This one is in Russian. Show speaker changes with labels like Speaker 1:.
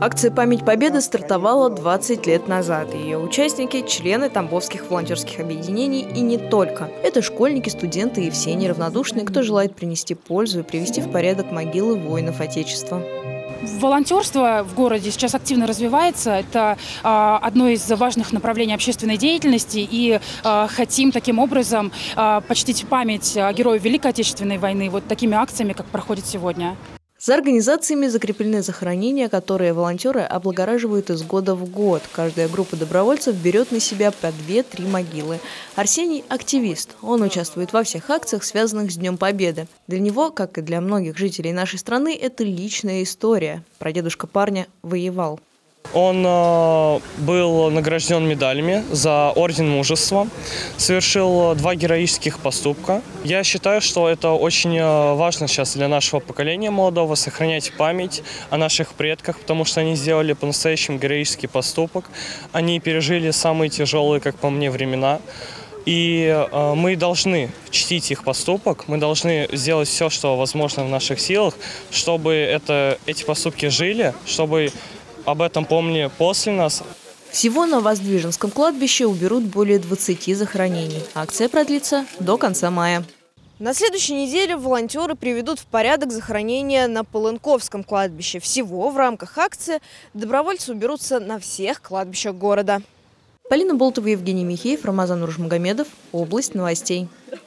Speaker 1: Акция «Память Победы» стартовала 20 лет назад. Ее участники – члены тамбовских волонтерских объединений и не только. Это школьники, студенты и все неравнодушные, кто желает принести пользу и привести в порядок могилы воинов Отечества.
Speaker 2: Волонтерство в городе сейчас активно развивается. Это одно из важных направлений общественной деятельности. И хотим таким образом почтить память героев Великой Отечественной войны вот такими акциями, как проходит сегодня.
Speaker 1: За организациями закреплены захоронения, которые волонтеры облагораживают из года в год. Каждая группа добровольцев берет на себя по 2-3 могилы. Арсений – активист. Он участвует во всех акциях, связанных с Днем Победы. Для него, как и для многих жителей нашей страны, это личная история. Прадедушка парня воевал.
Speaker 3: Он был награжден медалями за Орден Мужества, совершил 2 героических поступка. Я считаю, что это очень важно сейчас для нашего поколения молодого сохранять память о наших предках, потому что они сделали по-настоящему героический поступок. Они пережили самые тяжелые, как по мне, времена. И мы должны чтить их поступок, мы должны сделать все, что возможно в наших силах, чтобы эти поступки жили, чтобы об этом помнили после нас.
Speaker 1: Всего на Воздвиженском кладбище уберут более 20 захоронений. Акция продлится до конца мая. На следующей неделе волонтеры приведут в порядок захоронения на Полынковском кладбище. Всего в рамках акции добровольцы уберутся на всех кладбищах города. Полина Болтова, Евгений Михеев, Рамазан Уржмагомедов. Область новостей.